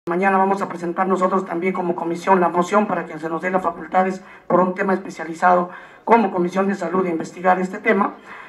Mañana vamos a presentar nosotros también como comisión la moción para que se nos dé las facultades por un tema especializado como Comisión de Salud de investigar este tema.